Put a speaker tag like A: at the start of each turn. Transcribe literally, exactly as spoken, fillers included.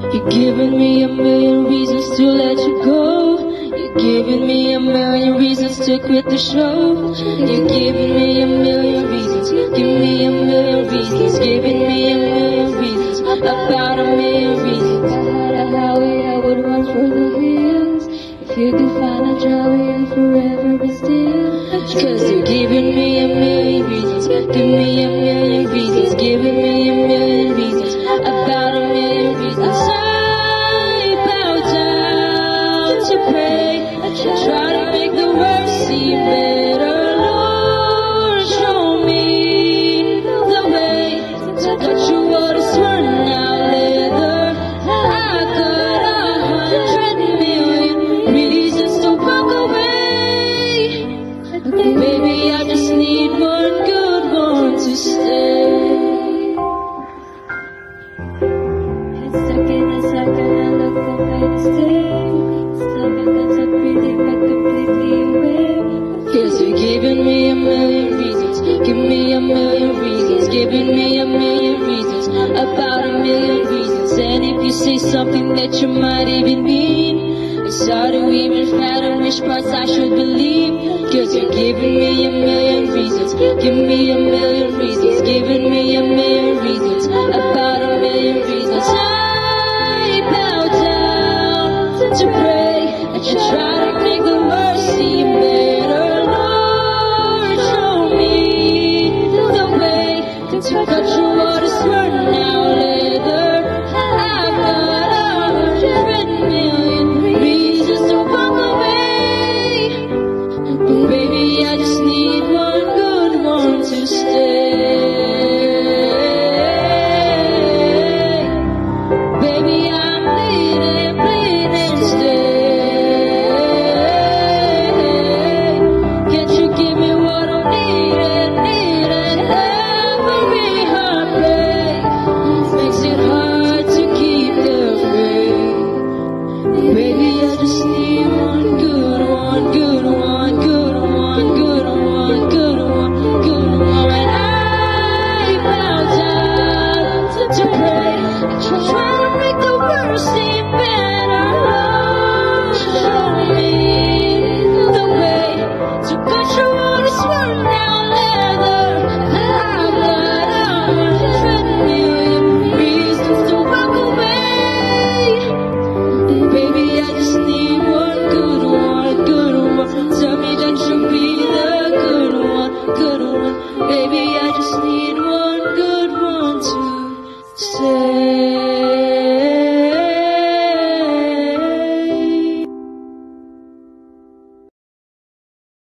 A: You're giving me a million reasons to let you go. You're giving me a million reasons to quit the show. You're giving me a million reasons. Give me a million reasons. Giving me a million reasons. About a million reasons. If I had a highway, I would run for the hills. If you could find a job and forever be still. Cause you're giving me a million reasons. Give me a million reasons. Giving me a million reasons. About a million reasons. I bow down to pray. Try to make the world seem better. Lord, show me the way. Got you all to swear now, leather. I got a hundred million reasons to walk away. Baby, I just need one good one to stay. It's stuck in a second, I look for way to stay. Still because I'm breathing but completely away. Cause you're giving me a million reasons. Give me a million reasons. Giving me a million reasons. About a million reasons. And if you say something that you might even mean, it's hard to even fathom which parts I should believe. Cause you're giving me a million reasons. Give me a million reasons. Giving me a million reasons. About a million reasons. I bow down to pray and try to make the world seem better. Lord, show me the way. Cause you got you all to swear now, leather. I've got a hundred million reasons to walk away. Baby, I just need one good one to stay. Baby, I'm bleeding, bleeding, stay. Can't you give me what I'm needing, needing? Every heartbreak makes it hard to keep the faith. Baby, I just need one good one, good one, good one, good one, good one, good one. And I bow down to pray, try to make the world seem better. Lord, show me the way. To control this world now, leather. I've got a hundred million reasons to walk away. Baby, I just need one good one, good one. Tell me that you'll be the good one, good one. Baby, I just need